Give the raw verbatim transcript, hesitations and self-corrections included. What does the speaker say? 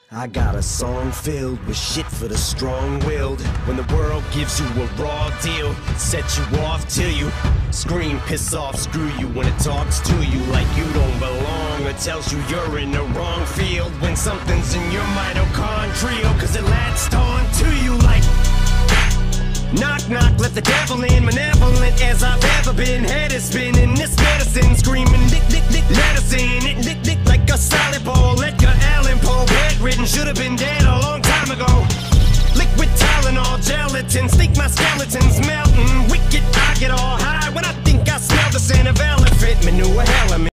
I got a song filled with shit for the strong-willed. When the world gives you a raw deal, set you off till you scream, piss off, screw you. When it talks to you like you don't belong, or tells you you're in the wrong field. When something's in your mitochondrial, cause it latched on to you like knock knock, let the devil in. Malevolent as I've ever been, head is spinning, this medicine screaming dick dick dick, let us in it, dick dick like a solid ball. Edgar Allan Poe, bedridden, should've been dead.